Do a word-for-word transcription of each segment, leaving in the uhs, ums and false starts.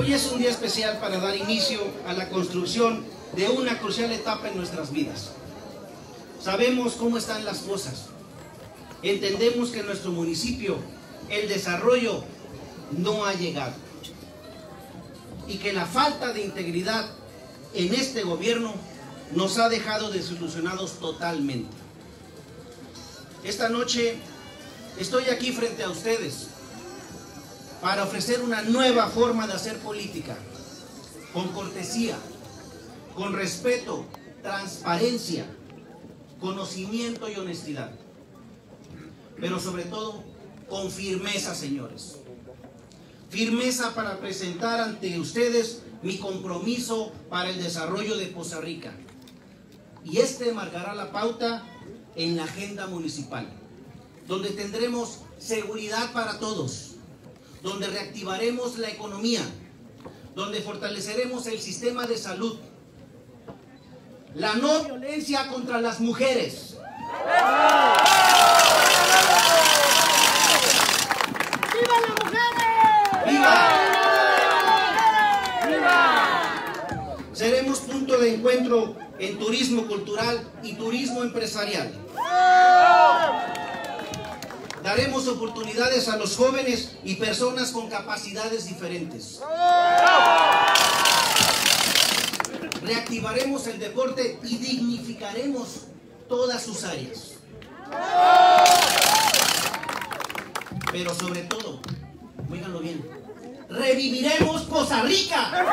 Hoy es un día especial para dar inicio a la construcción de una crucial etapa en nuestras vidas. Sabemos cómo están las cosas. Entendemos que en nuestro municipio el desarrollo no ha llegado y que la falta de integridad en este gobierno nos ha dejado desilusionados totalmente. Esta noche estoy aquí frente a ustedes para ofrecer una nueva forma de hacer política, con cortesía, con respeto, transparencia, conocimiento y honestidad, pero sobre todo con firmeza, señores. Firmeza para presentar ante ustedes mi compromiso para el desarrollo de Poza Rica. Y este marcará la pauta en la agenda municipal, donde tendremos seguridad para todos, donde reactivaremos la economía, donde fortaleceremos el sistema de salud, la no violencia contra las mujeres. ¡Viva las mujeres! ¡Viva! ¡Viva! Seremos punto de encuentro en turismo cultural y turismo empresarial. Daremos oportunidades a los jóvenes y personas con capacidades diferentes. Reactivaremos el deporte y dignificaremos todas sus áreas. Pero sobre todo, óiganlo bien, reviviremos Poza Rica.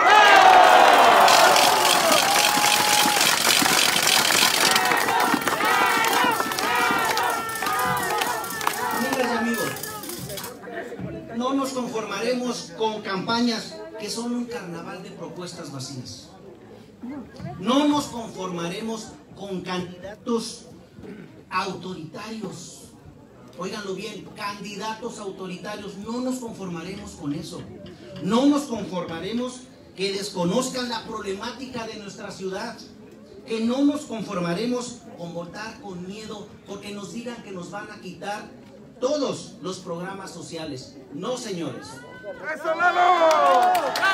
No nos conformaremos con campañas que son un carnaval de propuestas vacías. No nos conformaremos con candidatos autoritarios. Óiganlo bien, candidatos autoritarios. No nos conformaremos con eso. No nos conformaremos que desconozcan la problemática de nuestra ciudad. Que no nos conformaremos con votar con miedo porque nos digan que nos van a quitar todos los programas sociales. No, señores. ¡Eso, Lalo!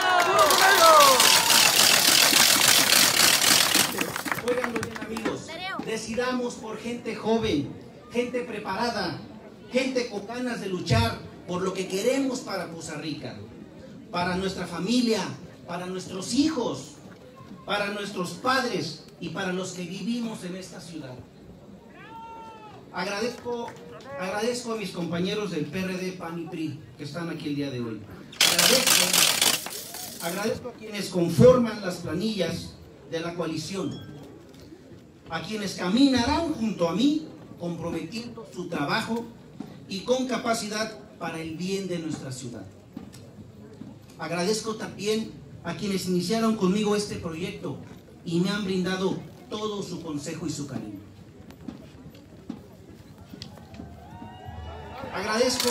Óiganlo bien, amigos. Decidamos por gente joven, gente preparada, gente con ganas de luchar por lo que queremos para Poza Rica, para nuestra familia, para nuestros hijos, para nuestros padres y para los que vivimos en esta ciudad. Agradezco, agradezco a mis compañeros del P R D, P A N y P R I que están aquí el día de hoy. Agradezco, agradezco a quienes conforman las planillas de la coalición, a quienes caminarán junto a mí, comprometiendo su trabajo y con capacidad para el bien de nuestra ciudad. Agradezco también a quienes iniciaron conmigo este proyecto y me han brindado todo su consejo y su cariño. Agradezco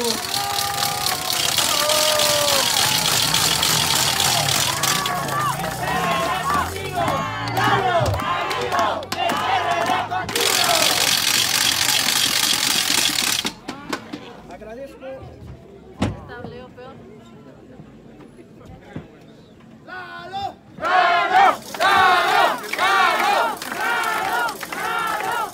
Agradezco Tableo peor. ¡Lalo! ¡Lalo! ¡Lalo! ¡Lalo! ¡Lalo! ¡Lalo!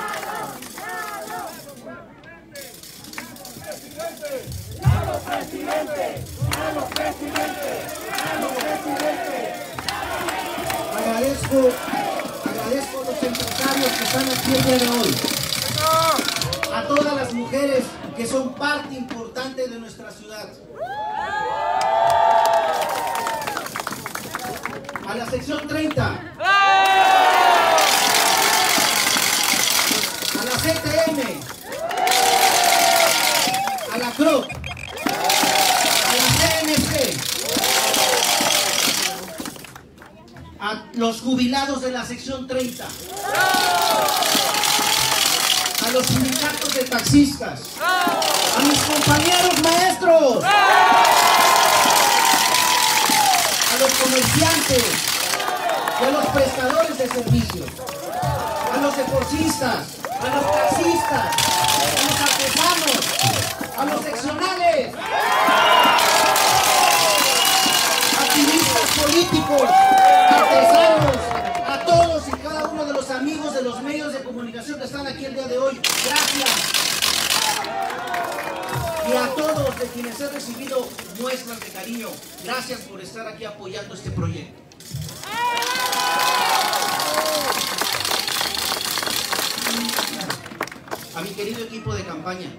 ¡Lalo, presidente! ¡Lalo, presidente! ¡Lalo, presidente! Agradezco, agradezco a los empresarios que están aquí el día de hoy, a todas las mujeres que son parte importante de nuestra ciudad, a la sección treinta, a la C T M, a la C R O C, a la C N C, a los jubilados de la sección treinta, a los sindicatos de taxistas, a mis compañeros maestros, a los comerciantes y a los prestadores de servicios, a los deportistas, a los taxistas, a los artesanos, a los seccionales, a Y a todos de quienes he recibido muestras de cariño, gracias por estar aquí apoyando este proyecto. A mi querido equipo de campaña,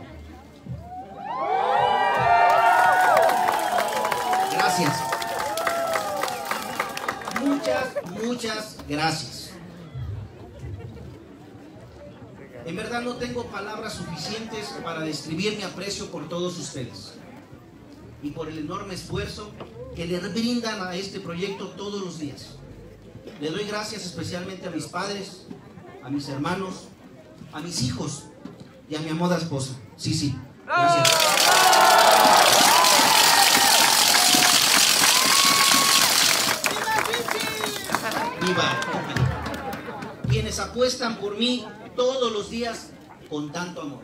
gracias. Muchas, muchas gracias. En verdad no tengo palabras suficientes para describir mi aprecio por todos ustedes y por el enorme esfuerzo que le brindan a este proyecto todos los días. Le doy gracias especialmente a mis padres, a mis hermanos, a mis hijos y a mi amada esposa. Sí, sí, gracias. ¡Viva! Quienes apuestan por mí todos los días con tanto amor.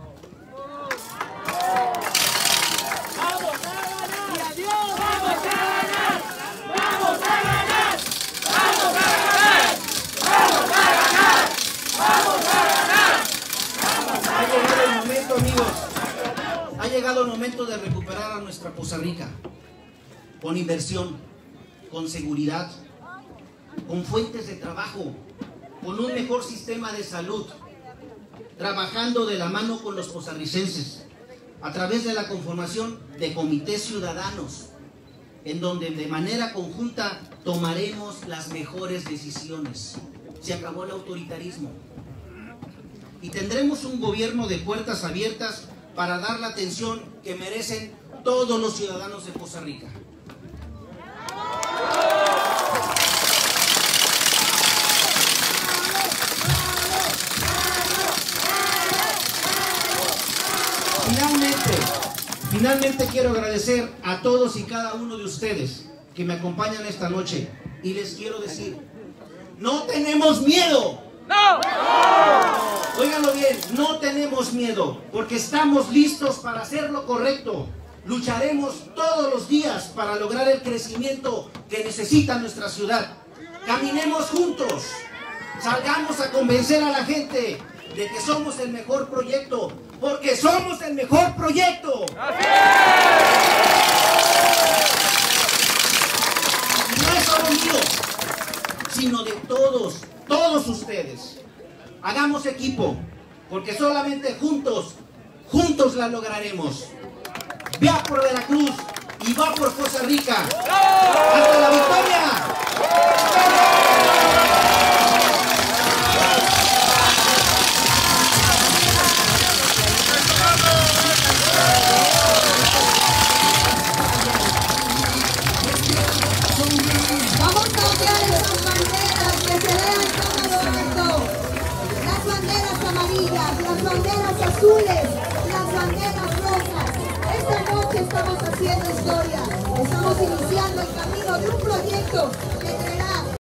¡Vamos a ganar! ¡Y adiós! ¡Vamos a ganar! ¡Vamos a ganar! ¡Vamos a ganar! ¡Vamos a ganar! ¡Vamos a ganar! Ha llegado el momento, amigos. Ha llegado el momento de recuperar a nuestra Poza Rica con inversión, con seguridad, con fuentes de trabajo, con un mejor sistema de salud, trabajando de la mano con los pozarricenses a través de la conformación de comités ciudadanos, en donde de manera conjunta tomaremos las mejores decisiones. Se acabó el autoritarismo y tendremos un gobierno de puertas abiertas para dar la atención que merecen todos los ciudadanos de Poza Rica. Finalmente, finalmente quiero agradecer a todos y cada uno de ustedes que me acompañan esta noche y les quiero decir, no tenemos miedo. ¡No! Óiganlo bien, no tenemos miedo porque estamos listos para hacer lo correcto. Lucharemos todos los días para lograr el crecimiento que necesita nuestra ciudad. Caminemos juntos, salgamos a convencer a la gente de que somos el mejor proyecto, porque somos el mejor proyecto. Y no es solo mío, sino de todos, todos ustedes. Hagamos equipo, porque solamente juntos, juntos la lograremos. Va por Veracruz y va por Poza Rica. ¡Hasta la victoria! Vamos a cambiar esas banderas que se vean en todo momento. Las banderas amarillas, las banderas azules, las banderas rojas. Esta noche estamos haciendo historia. Estamos iniciando el camino de un proyecto que traerá